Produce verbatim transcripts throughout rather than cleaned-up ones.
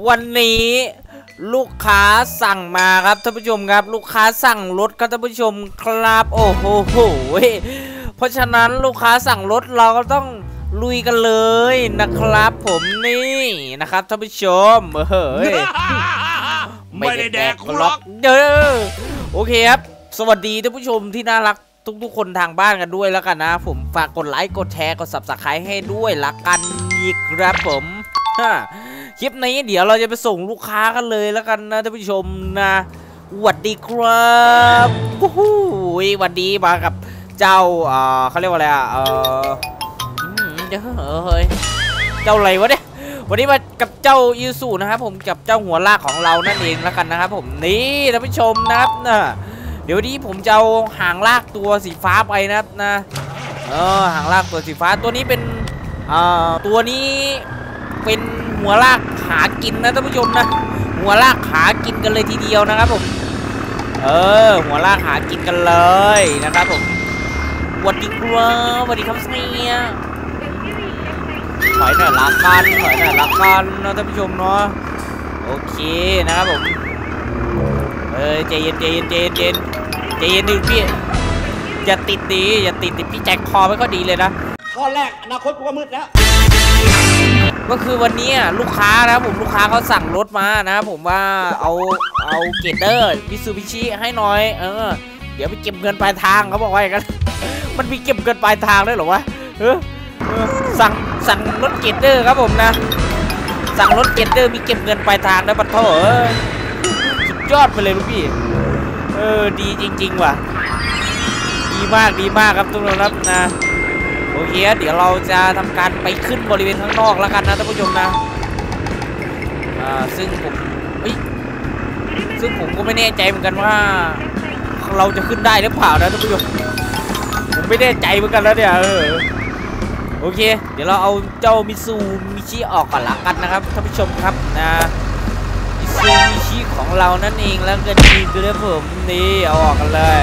วันนี้ลูกค้าสั่งมาครับท่านผู้ชมครับลูกค้าสั่งรถครับท่านผู้ชมครับโอ้โหเพราะฉะนั้นลูกค้าสั่งรถเราก็ต้องลุยกันเลยนะครับผมนี่นะครับท่านผู้ชมเฮ้ยไม่ได้แดกหรอกเด้อโอเคครับสวัสดีท่านผู้ชมที่น่ารักทุกๆคนทางบ้านกันด้วยแล้วกันนะผมฝากกดไลค์กดแชร์กด ซับสไครบ์ ให้ด้วยละกันอีกครับผมคลิปนี้เดี๋ยวเราจะไปส่งลูกค้ากันเลยแล้วกันนะท่านผู้ชมนะสวัสดีครับวู้ฮู้วันนี้มากับเจ้าเอ่อเขาเรียกว่าอะไรอ่ะเออเดี๋ยวเฮ้ยเจ้าอะไรวะเนี่ยวันนี้มากับเจ้ายูสุนะครับผมกับเจ้าหัวลากของเรานั่นเองแล้วกันนะครับผมนี่ท่านผู้ชมนะครับนะเดี๋ยวนี้ผมจะเอาหางลากตัวสีฟ้าไปนะครับนะเออหางลากตัวสีฟ้าตัวนี้เป็นเอ่อตัวนี้เป็นหัวลากหากินนะท่านผู้ชมนะหัวลากหากินกันเลยทีเดียวนะครับผมเออหัวลากหากินกันเลยนะครับผมสวัสดีครับสวัสดีครับเนียถอยหน่อยละกันถอยหน่อยละกันนะท่านผู้ชมเนาะโอเคนะครับผมเออใจเย็นใจเย็นใจเย็นใจเย็นใจเย็นดิพี่อย่าติดดีอย่าติดดิพี่แจ็คคอไม่ค่อยดีเลยนะข้อแรกอนาคตกูก็มืดแล้วก็คือวันนี้ลูกค้านะครับผมลูกค้าเขาสั่งรถมานะครับผมว่าเอาเอาเกตเตอร์มิซูบิชิให้หน่อยเออเดี๋ยวไปเก็บเงินปลายทางเขาบอกว่าอย่างนั้นมันมีเก็บเงินปลายทางด้วยเหรอวะเออสั่งสั่งรถเกตเตอร์ครับผมนะสั่งรถเกตเตอร์มีเก็บเงินปลายทางนะปะโถเออสุดยอดไปเลยลูกพี่เออดีจริงๆว่ะดีมากดีมากครับทุกคนครับนะโอเคเดี๋ยวเราจะทำการไปขึ้นบริเวณข้างนอกแล้วกันนะท่านผู้ชมนะอ่าซึ่งผมเฮ้ยซึ่งผมก็ไม่แน่ใจเหมือนกันว่าเราจะขึ้นได้หรือเปล่านะท่านผู้ชมผมไม่แน่ใจเหมือนกันแล้วเนี่ยเออโอเคเดี๋ยวเราเอาเจ้ามิซูมิชิออกก่อนละกันนะครับท่านผู้ชมครับนะมิซูมิชิของเรานั่นเองแล้วกันดีคือผมนี่เอาออกกันเลย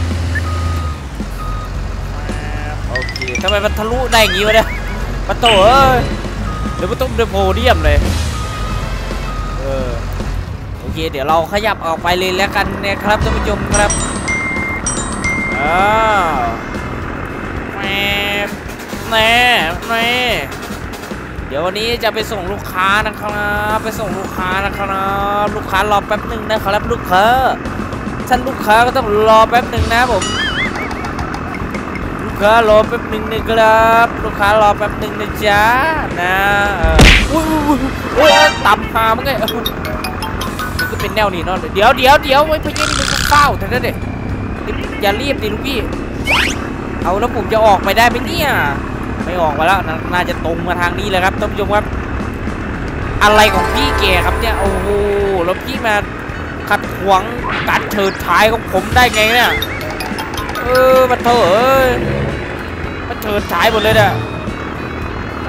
โอเคทำไมมันทะลุได้อย่างงี้วะเนี่ยประตูเอ้ยเดี๋ยวมันต้องเดินโพเดียมเลยเออโอเคเดี๋ยวเราขยับออกไปเลยแล้วกันนะครับท่านผู้ชมครับอ้าวแม่แม่แม่เดี๋ยววันนี้จะไปส่งลูกค้านะครับไปส่งลูกค้านะครับลูกค้ารอแป๊บหนึ่งนะครับลูกค้าท่านลูกค้าก็ต้องรอแป๊บหนึ่งนะผมลูกค้ารอแป๊บหนึ่งนะครับลูกค้ารอแป๊บหนึ่งนะจ๊ะนะอุ้ยอุ้ยต่ำพามั้งไงมันก็เป็นแนวนี้เนาะเดี๋ยวเดี๋ยวเดี๋ยวไว้พยัญชนะมันก็เฝ้าแต่นั่นเด็กอย่ารีบดิลูกพี่เอาแล้วผมจะออกไปได้ไหมเนี่ยไม่ออกมาแล้วน่าจะตรงมาทางนี้เลยครับท่านผู้ชมครับอะไรของพี่แกครับเนี่ยโอ้โหแล้วพี่มาขัดขวางการเฉิดฉายของผมได้ไงเนี่ยเออมันเถอะเอ้ยมันเฉิดฉายหมดเลยเนี่ยแหม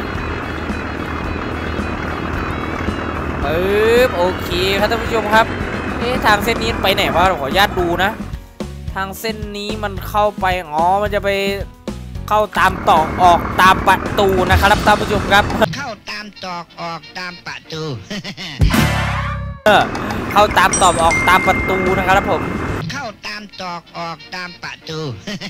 ปึ๊บโอเคครับท่านผู้ชมครับเอ๊ะทางเส้นนี้ไปไหนวะขออนุญาตดูนะทางเส้นนี้มันเข้าไปอ๋อมันจะไปเข้าตามตอกออกตามประตูนะครับท่านผู้ชมครับเข้าตามตอกออกตามประตูเข้าตามตอกออกตามประตูนะครับผมเข้าตามตอกออกตามประตู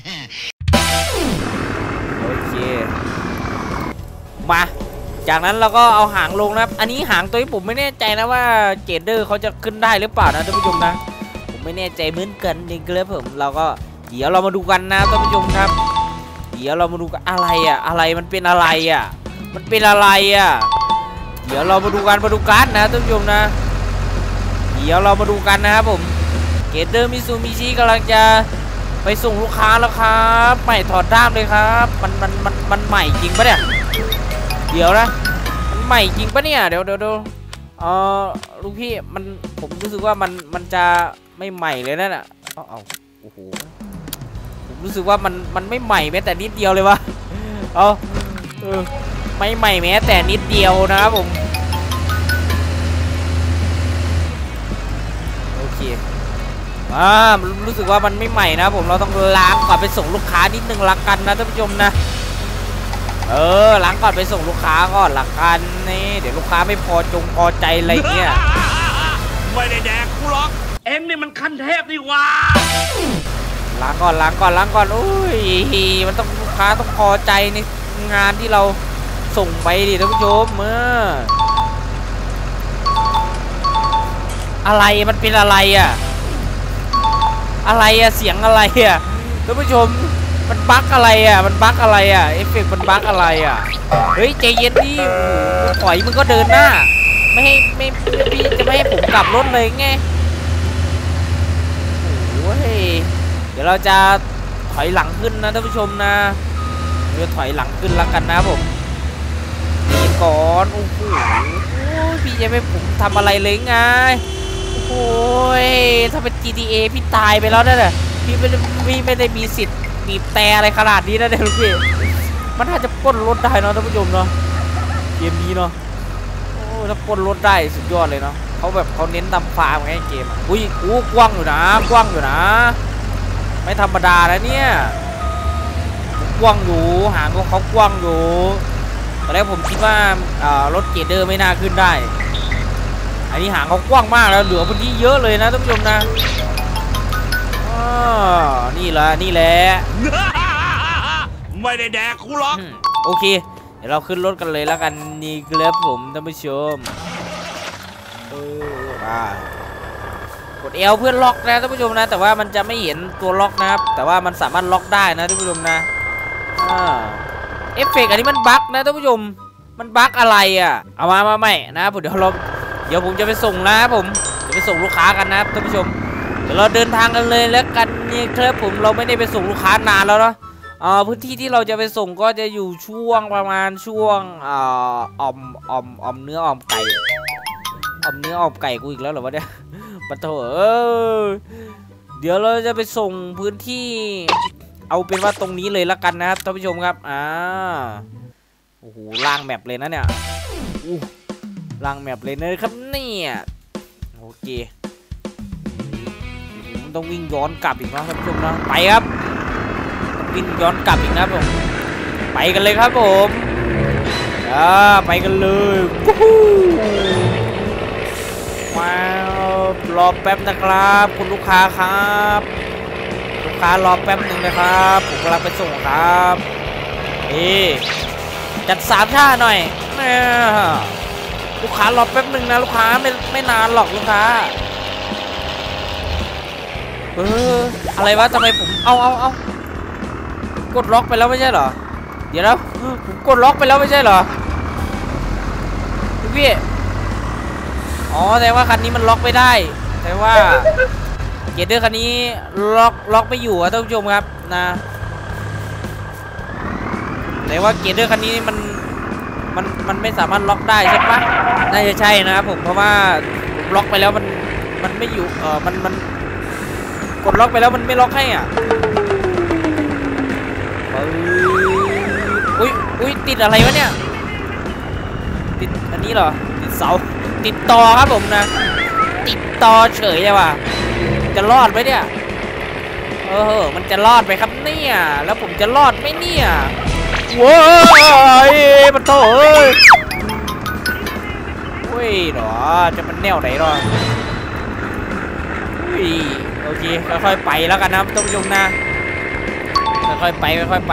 โอเคมาจากนั้นเราก็เอาหางลงนะครับอันนี้หางตัวที่ผมไม่แน่ใจนะว่าเจเดอร์เขาจะขึ้นได้หรือเปล่านะท่านผู้ชมนะผมไม่แน่ใจเหมือนกันจริงๆเลยผมเราก็เดี๋ยวเรามาดูกันนะท่านผู้ชมครับเดี๋ยวเรามาดูกันอะไรอ่ะอะไรมันเป็นอะไรอ่ะมันเป็นอะไรอ่ะเดี๋ยวเรามาดูกันมาดูกันนะท่านผู้ชมนะเดี๋ยวเรามาดูกันนะครับผมเกตเตอร์มิซูมิชิกำลังจะไปส่งลูกค้าแล้วครับใหม่ถอดด้ามเลยครับมันมันมันมันใหม่จริงปะเนี่ยเดี๋ยวนะมันใหม่จริงปะเนี่ยเดี๋ยวเดี๋ยวเดี๋ยวเออลูกพี่มันผมรู้สึกว่ามันมันจะไม่ใหม่เลยนั่นอ่ะเอาเอาโอ้โหผมรู้สึกว่ามันมันไม่ใหม่แม้แต่นิดเดียวเลยวะเอาเออไม่ใหม่แม้แต่นิดเดียวนะครับผมโอเคอ่ารู้สึกว่ามันไม่ใหม่นะผมเราต้องล้างก่อนไปส่งลูกค้านิดนึงละกันนะท่านผู้ชมนะเออล้างก่อนไปส่งลูกค้าก่อนหลักกันนี่เดี๋ยวลูกค้าไม่พอจงพอใจอะไรเงี้ยไม่ได้แดกกูหรอกเอ็งนี่มันขั้นเทพดีกว่าล้างก่อนล้างก่อนล้างก่อนโอ้ยมันต้องลูกค้าต้องพอใจในงานที่เราส่งไปดิท่านผู้ชมเอออะไรมันเป็นอะไรอ่ะอะไรอ่ะเสียงอะไรอ่ะท่านผู้ชมมันบั๊กอะไรอ่ะมันบั๊กอะไรอ่ะเอฟเฟกต์มันบั๊กอะไรอ่ะเฮ้ยใจเย็นดิถอยมึงก็เดินหน้าไม่ให้ไม่พี่จะไม่ให้ผมกลับรถเลยไงโอ้ยเดี๋ยวเราจะถอยหลังขึ้นนะท่านผู้ชมนะเดี๋ยวถอยหลังขึ้นแล้วกันนะผมนี่ก่อนโอ้โหพี่จะไม่ผมทำอะไรเลยไงโอ้ยถ้าเป็น จี ที เอ พี่ตายไปแล้วนั่นแหละพี่ไม่ได้พี่ไม่ได้มีสิทธิ์บีบแต่อะไรขนาดนี้นะเด็กพี่มันน่าจะปล้นรถได้เนาะท่านผู้ชมเนาะเกมนี้เนาะโอ้ถ้าปล้นรถได้สุดยอดเลยเนาะเขาแบบเขาเน้นดำฟาร์มไงเกมอุ้ยอู้กว้างอยู่นะกว้างอยู่นะไม่ธรรมดาแล้วเนี่ยกว้างอยู่หางของเขากว้างอยู่ตอนแรกผมคิดว่ารถเกรดเดอร์ไม่น่าขึ้นได้อันนี้หางเขากว้างมากแล้วเหลือพื้นที่เยอะเลยนะท่านผู้ชมนะอ๋อนี่แหละนี่แหละไม่ได้แดกกูหรอกโอเคเดี๋ยวเราขึ้นรถกันเลยแล้วกันนี่ครับผมท่านผู้ชมเออมากดเอลเพื่อล็อกนะท่านผู้ชมนะแต่ว่ามันจะไม่เห็นตัวล็อกนะครับแต่ว่ามันสามารถล็อกได้นะท่านผู้ชมนะอ่าเอฟเฟกต์อันนี้มันบั๊กนะท่านผู้ชมมันบั๊กอะไรอ่ะเอามามาใหม่นะผมเดี๋ยวเราเดี๋ยวผมจะไปส่งนะผมจะไปส่งลูกค้ากันนะท่านผู้ชมเดี๋ยวเราเดินทางกันเลยแล้วกันนี่ครับผมเราไม่ได้ไปส่งลูกค้านานแล้วเนาะอ่าพื้นที่ที่เราจะไปส่งก็จะอยู่ช่วงประมาณช่วงอ่าอ่อมอ่อมอ่อมเนื้ออ่อมไก่อ่อมเนื้ออ่อมไก่กูอีกแล้วเหรอวะเนี่ยปะโถเออเดี๋ยวเราจะไปส่งพื้นที่เอาเป็นว่าตรงนี้เลยแล้วกันนะครับท่านผู้ชมครับอ่าโอ้โหล่างแมปเลยนะเนี่ยอู้ล่างแมปเลยนะครับเนี่ยโอเคต้องวิ่งย้อนกลับอีกนะท่านผู้ชมนะไปครับวิ่งย้อนกลับอีกนะผมไปกันเลยครับผมอ่าไปกันเลยว้าวรอแป๊บนะครับคุณลูกค้าครับลูกค้ารอแป๊บหนึ่งนะครับผมกำลังไปส่งครับนี่จัดสามท่าหน่อยลูกค้ารอแป๊บหนึ่งนะลูกค้าไม่ไม่นานหรอกลูกค้าเอออะไรวะทำไมผมเอาเอาเอากดล็อกไปแล้วไม่ใช่เหรอเดี๋ยวนะผมกดล็อกไปแล้วไม่ใช่เหรอพี่อ๋อแต่ว่าคันนี้มันล็อกไม่ได้แต่ว่าเกียร์เดอร์คันนี้ล็อกล็อกไม่อยู่ท่านผู้ชมครับนะแต่ว่าเกียร์เดอร์คันนี้มันมันมันไม่สามารถล็อกได้ใช่ปะน่าจะใช่นะครับผมเพราะว่าผมล็อกไปแล้วมันมันไม่อยู่เออมันมันกดล็อกไปแล้วมันไม่ล็อกให้อ่ะอุ้ยอุ้ยติดอะไรวะเนี่ยติดอันนี้เหรอติดเสาติดต่อครับผมนะติดต่อเฉยเลยว่ะจะรอดไหมเนี่ยเออมันจะรอดไหมครับเนี่ยแล้วผมจะรอดไหมเนี่ยว้ายมันโตเอ้ยเฮ้ยหรอจะมันแนวไหนหรออุ้ยโอเคค่อยๆไปแล้วกันนะท่านผู้ชมนะค่อยๆไปค่อยๆไป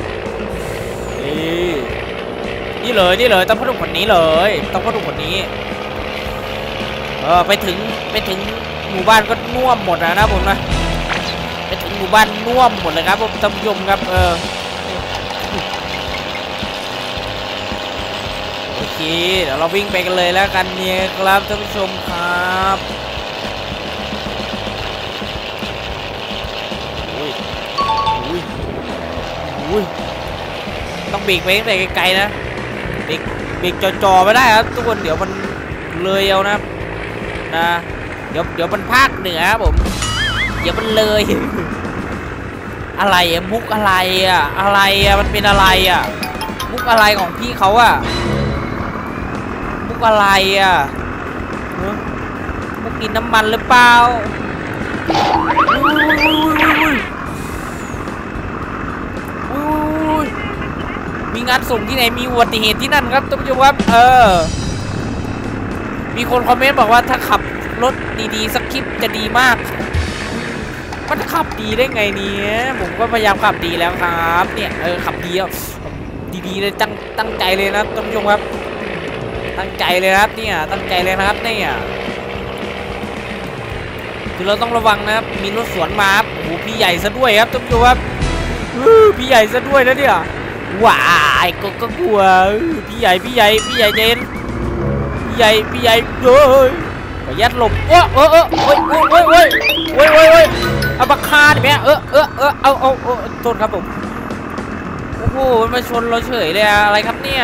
นี่นี่เลยนี่เลยต้องพูดถึงคนนี้เลยต้องพูดถึงคนนี้เออไปถึงไปถึงหมู่บ้านก็น่วมหมดนะผมนะไปถึงหมู่บ้านน่วมหมดเลยครับผมท่านผู้ชมครับเออโอเคเดี๋ยวเราวิ่งไปกันเลยแล้วกันเนี่ยครับท่านผู้ชมครับอุ้ยอุ้ยอุ้ยต้องเบรกไปตั้งแต่ไกลๆนะเบรกเบรกจ่อๆไม่ได้ครับทุกคนเดี๋ยวมันเลยเอานะนะเดี๋ยวเดี๋ยวมันภาคเหนือครับผมเดี๋ยวมันเลยอะไรอะมุกอะไรอะอะไรอะมันเป็นอะไรอะมุกอะไรของพี่เขาอะมุกอะไรอะมุกกินน้ำมันหรือเปล่ามีงานส่งที่ไหนมีอุบัติเหตุที่นั่นครับท่านผู้ชมครับเออมีคนคอมเมนต์บอกว่าถ้าขับรถดีๆสักคลิปจะดีมากมันขับดีได้ไงเนี่ยผมก็พยายามขับดีแล้วครับเนี่ยเออขับดีอ่ะดีๆเลยตั้งตั้งใจเลยนะท่านผู้ชมครับตั้งใจเลยครับเนี่ยตั้งใจเลยนะครับเนี่ยคือเราต้องระวังนะครับมีรถสวนมาครับโอ้โหพี่ใหญ่ซะด้วยครับท่านผู้ชมครับพี่ใหญ่ซะด้วยนะเนี่ยว้ายก็ก็กลัวพี่ใหญ่พี่ใหญ่พี่ใหญ่เจนพี่ใหญ่พี่ใหญ่เฮ้ยขอยัดหลบโอ้โอ้โอ้โอ้ยโอ้ยโอ้ยโอ้ยโอ้ยโอ้ยโอ้ยเอาบักคาดิแม่เออเออเออเอาเอาเอาโทษครับผมโอ้โหมันมาชนเราเฉยเลยอะไรครับเนี่ย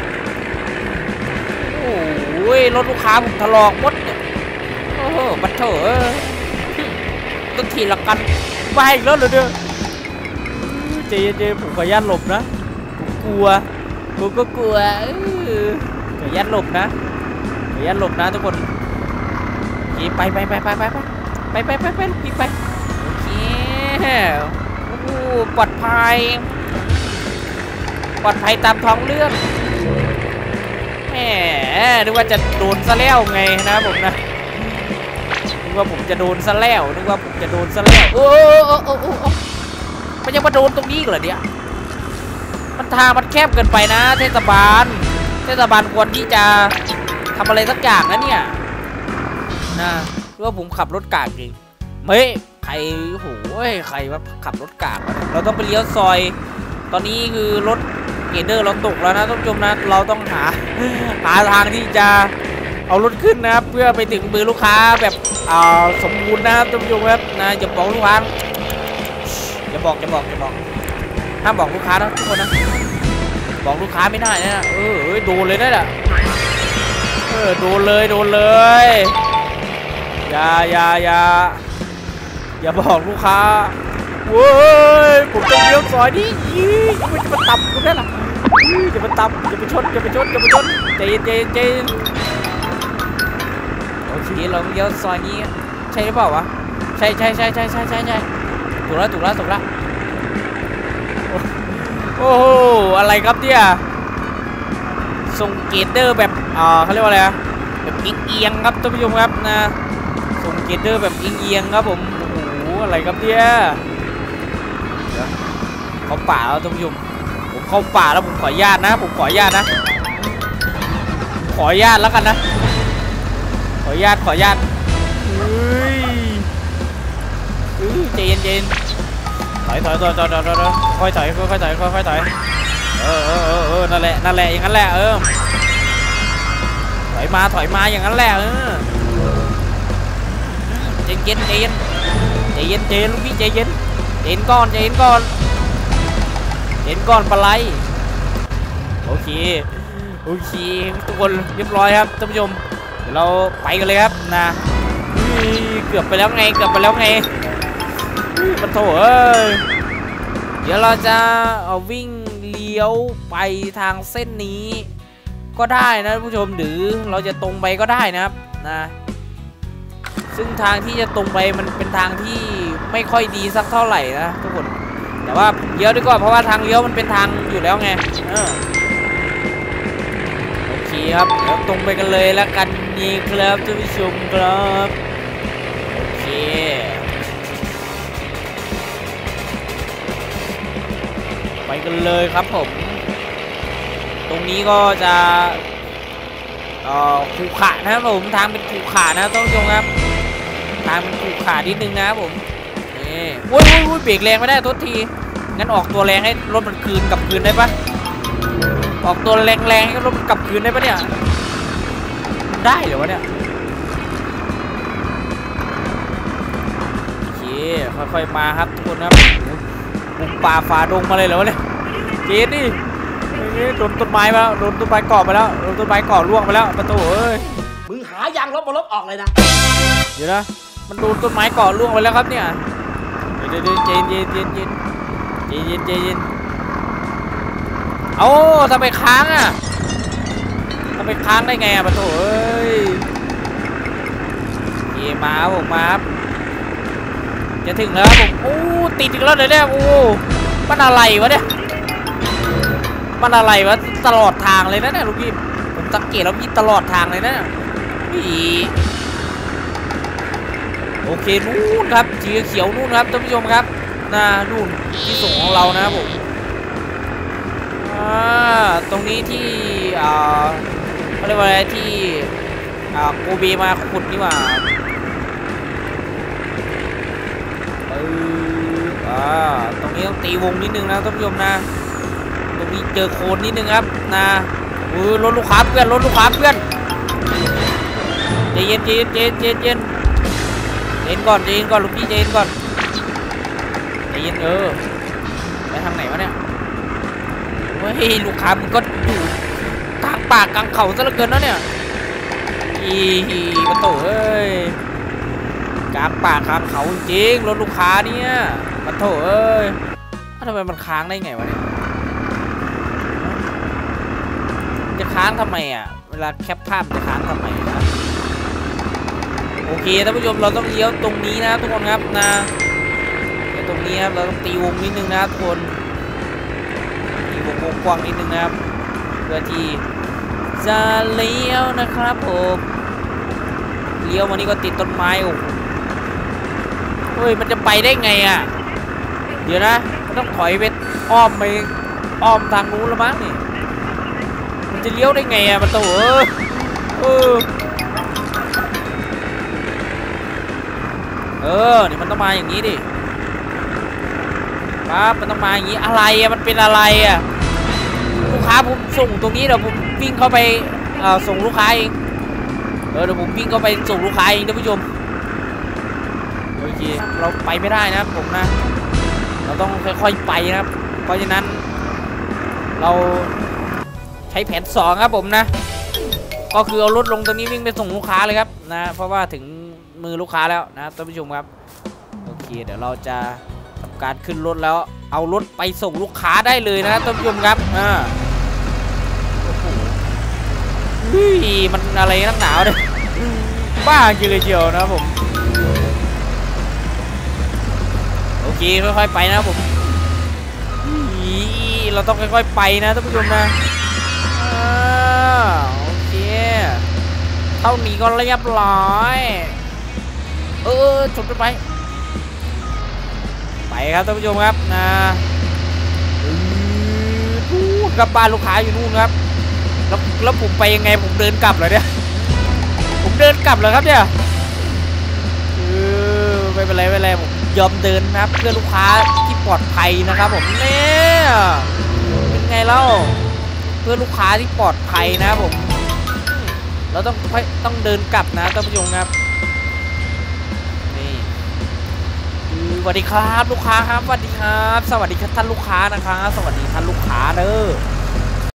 โอ้ยรถลูกค้าผมถลอกหมดเนี่ยโอ้โหบัดเถอะต้องทีละกันไปอีกแล้วเหรอเนี่ยเจเจผมขอยัดหลบนะผมกลัวผมก็กลัวขอยัดหลบนะขอยัดหลบนะทุกคนไปไปไปไปไปไปไปไปไปไปไปโอเคโอ้โหปลอดภัยปลอดภัยตามท้องเรื่องแหมนึกว่าจะโดนซะแล้วไงนะผมนะนึกว่าผมจะโดนซะแล้วนึกว่าผมจะโดนซะแล้วโอ้โอ้โอ้โอ้มันยังมาโดนตรงนี้เหรอเนี่ยมันทางมันแคบเกินไปนะเทศบาลเทศบาลควรที่จะทำอะไรสักอย่างนะเนี่ยนะว่าผมขับรถกากเองเฮ้ยใครโอ้ยใครว่าขับรถกากเราต้องไปเลี้ยวซอยตอนนี้คือรถเกเดอร์เราตกแล้วนะท่านผู้ชมนะเราต้องหาหาทางที่จะเอารถขึ้นนะครับเพื่อไปถึงมือลูกค้าแบบอ่าสมบูรณ์นะครับท่านผู้ชมครับนะอย่าบอกลูกค้าอย่าบอกอย่าบอกอย่าบอกห้ามบอกลูกค้านะทุกคนนะบอกลูกค้าไม่ได้นะเออโดนเลยนะน่ะเออโดนเลยโดนเลยอย่าอย่าอย่าอย่าบอกลูกค้าเว้ยผมต้องเลี้ยวซอยนี้ยี่มันจะมาตับกูได้หรอจะมาตับจะไปชนจะไปชนจะไปชนใจเย็นใจเย็นใจเย็นโอเคเราเลี้ยวซอยนี้ใช่หรือเปล่าวะใช่ใช่ใช่ใช่ใช่ใช่ใช่ถูกแล้วถูกแล้วถูกแล้วโอ้โหอะไรครับเนี่ยส่งเกตเดอร์แบบอ่าเขาเรียกว่าอะไรอะแบบเอียงๆครับท่านผู้ชมครับนะส่งเกตเดอร์แบบเอียงๆครับผมโอ้โหอะไรครับเนี่ยเขาป่าแล้วท่านผู้ชมผมเข้าป่าแล้วผมขออนุญาตนะผมขออนุญาตนะขออนุญาตแล้วกันนะขออนุญาตขออนุญาตเฮ้ยใจเย็นใจเย็นถอยถอยถอยถอยถอยถอยค่อยถอยค่อยถอยค่อยถอยเออเออเออนั่นแหละนั่นแหละอย่างนั้นแหละเออถอยมาถอยมาอย่างนั้นแหละเออใจเย็นใจเย็นใจเย็นใจเย็นลูกพี่ใจเย็นใจเย็นก่อนใจเย็นก่อนใจเย็นก่อนปลาไหลโอเคโอเคทุกคนเรียบร้อยครับท่านผู้ชมเดี๋ยวเราไปกันเลยครับนะเกือบไปแล้วไงเกือบไปแล้วไงมันโถเอ้ยเดี๋ยวเราจะเอาวิ่งเลี้ยวไปทางเส้นนี้ก็ได้นะผู้ชมหรือเราจะตรงไปก็ได้นะครับนะซึ่งทางที่จะตรงไปมันเป็นทางที่ไม่ค่อยดีสักเท่าไหร่นะทุกคนแต่ว่าเลี้ยวดีกว่าเพราะว่าทางเลี้ยวมันเป็นทางอยู่แล้วไงเออโอเคครับเดี๋ยวตรงไปกันเลยแล้วกันนี่ครับท่านผู้ชมครับโอเคไปกันเลยครับผมตรงนี้ก็จะเอ่อขรุขระนะครับผมทางเป็นขรุขระนะต้องชมครับทางเป็นขรุขระนิดนึงนะครับผมนี่โอ้ยโอ้ยเบรกแรงไม่ได้โทษทีงั้นออกตัวแรงให้รถมันคืนกลับคืนได้ปะออกตัวแรงแรงให้รถมันกลับคืนได้ปะเนี่ยได้เหรอวะเนี่ยโอเคค่อยๆมาครับทุกคนครับบุกป่าฝ่าดงมาเลยเหรอวะเนี่ยเจ๊ดิโดนต้นไม้ไปแล้วโดนต้นไม้ก่อไปแล้วโดนต้นไม้ก่อล่วงไปแล้วประตูเอ้ยมึงหายางลบมาลบออกเลยนะเดี๋ยวนะมันโดนต้นไม้ก่อล่วงไปแล้วครับเนี่ยเดี๋ยวเดี๋ยวเย็นเย็นเย็นเย็นเย็นเย็นเย็นเย็นเอ้าทำไมค้างอ่ะทำไมค้างได้ไงอ่ะประตูเอ้ยเย่มาผมมาครับจะถึงแล้วผมโอ้ติดอีกแล้วเดี๋ยวเนี่ยโอ้มันอะไรวะเนี่ยมันอะไรวะตลอดทางเลยนะเนี่ยลูกพี่ผมสังเกตแล้วพี่ตลอดทางเลยนะพี่โอเคนู่นครับสีเขียวนู่นครับท่านผู้ชมครับนะนู่นที่ส่งของเรานะครับผมอ่าตรงนี้ที่อ่าเขาเรียกว่าอะไรที่อ่าโกเบมาขุดนี่หว่าเอออ่าตรงนี้ต้องตีวงนิดนึงนะท่านผู้ชมนะตรงนี้เจอโคนนิดนึงครับนะเออรถลูกค้าเพื่อนรถลูกค้าเพื่อนใจเย็นใจเย็นใจเย็นใจเย็นใจเย็นก่อนใจเย็นก่อนลูกพี่ใจเย็นก่อนใจเย็นเออไปทางไหนวะเนี่ยเฮ้ยลูกค้ามันก็อยู่กลางป่ากลางเขาซะเหลือเกินนะเนี่ยอีประตูเอ้ยกลางป่ากลางเขาจริงรถลูกค้าเนี่ยประตูเอ้ยทำไมมันค้างได้ไงวะเนี่ยจะค้างทำไมอ่ะเวลาแคปภาพจะค้างทำไมนะโอเคท่านผู้ชมเราต้องเลี้ยวตรงนี้นะทุกคนครับนะเลี้ยวตรงนี้ครับเราต้องตีวงนิดนึงนะทุกคนตีวงกว้างนิดนึงนะครับเพื่อที่จะเลี้ยวนะครับผมเลี้ยวมานี่ก็ติดต้นไม้โอ้เฮ้ยมันจะไปได้ไงอ่ะเดี๋ยวนะมันต้องถอยไปอ้อมไปอ้อมทางนู้นแล้วมั้งนี่มันจะเลี้ยวได้ไงอ่ะมันโตเออเออเออนี่มันต้องมาอย่างนี้ดิครับมันต้องมาอย่างนี้อะไรอ่ะมันเป็นอะไรอ่ะลูกค้าผมส่งตรงนี้เดี๋ยวผมวิ่งเข้าไปเอ่อส่งลูกค้าเองเออเดี๋ยวผมวิ่งเข้าไปส่งลูกค้าเองท่านผู้ชมโอเคเราไปไม่ได้นะครับผมนะเราต้องค่อยๆไปนะครับเพราะฉะนั้นเราใช้แผนสองครับผมนะก็คือเอารถลงตรงนี้วิ่งไปส่งลูกค้าเลยครับนะเพราะว่าถึงมือลูกค้าแล้วนะท่านผู้ชมครับโอเคเดี๋ยวเราจะทำการขึ้นรถแล้วเอารถไปส่งลูกค้าได้เลยนะท่านผู้ชมครับอ่าโอ้โหมันอะไรนักหนาวเนี่ยบ้าจริงเลยเชียวนะผมโอเคค่อยๆไปนะผมเราต้องค่อยๆไปนะท่านผู้ชมนะโอเคเท่านี้ก็เรียบร้อยเออจบไปไปครับท่านผู้ชมครับนะนู่นกับบ้านลูกค้าอยู่นู่นครับแล้วแล้วผมไปยังไงผมเดินกลับเหรอเนี่ยผมเดินกลับเหรอครับเนี่ยเออไม่เป็นไรไม่เป็นไรผมยอมเดินนะครับเพื่อลูกค้าที่ปลอดภัยนะครับผมเนี่ยเป็นไงเล่าเพื่อลูกค้าที่ปลอดภัยนะครับผมเราต้องต้องเดินกลับนะท่านผู้ชมครับนี่สวัสดีครับลูกค้าครับสวัสดีครับสวัสดีครับท่านลูกค้านะครับสวัสดีท่านลูกค้าเด้อ